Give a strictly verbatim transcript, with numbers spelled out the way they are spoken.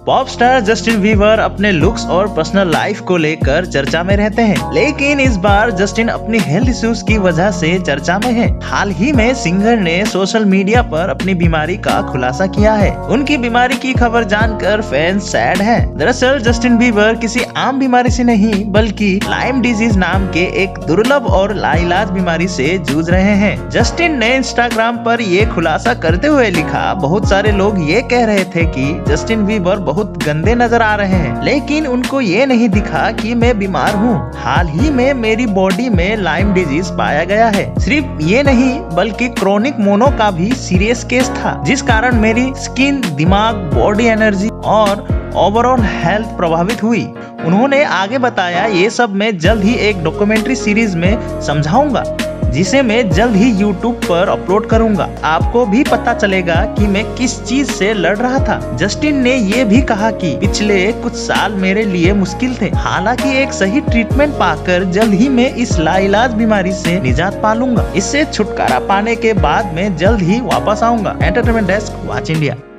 Pop star Justin Bieber अपने looks और personal life को लेकर चर्चा में रहते हैं, लेकिन इस बार जस्टिन अपनी हेल्थ इश्यूज की वजह से चर्चा में है। हाल ही में सिंगर ने सोशल मीडिया पर अपनी बीमारी का खुलासा किया है। उनकी बीमारी की खबर जानकर फैंस सैड हैं। दरअसल जस्टिन बीबर किसी आम बीमारी से नहीं बल्कि लाइम डिजीज नाम के एक दुर्लभ और लाइलाज बीमारी से जूझ रहे हैं। जस्टिन ने इंस्टाग्राम पर ये खुलासा करते हुए लिखा, बहुत सारे लोग ये कह रहे थे कि जस्टिन बीबर बहुत गंदे नजर आ रहे हैं, लेकिन उनको ये नहीं दिखा कि मैं बीमार हूँ। हाल ही में मेरी बॉडी में लाइम डिजीज पाया गया है। सिर्फ ये नहीं बल्कि क्रोनिक मोनो का भी सीरियस केस था, जिस कारण मेरी स्किन, दिमाग, बॉडी एनर्जी और ओवरऑल हेल्थ प्रभावित हुई। उन्होंने आगे बताया, ये सब मैं जल्द ही एक डॉक्यूमेंट्री सीरीज में समझाऊंगा, जिसे मैं जल्द ही यूट्यूब पर अपलोड करूंगा। आपको भी पता चलेगा कि मैं किस चीज से लड़ रहा था। जस्टिन ने ये भी कहा कि पिछले कुछ साल मेरे लिए मुश्किल थे, हालांकि एक सही ट्रीटमेंट पाकर जल्द ही मैं इस लाइलाज बीमारी से निजात पा लूंगा। इससे छुटकारा पाने के बाद मैं जल्द ही वापस आऊंगा। Entertainment desk, watch India.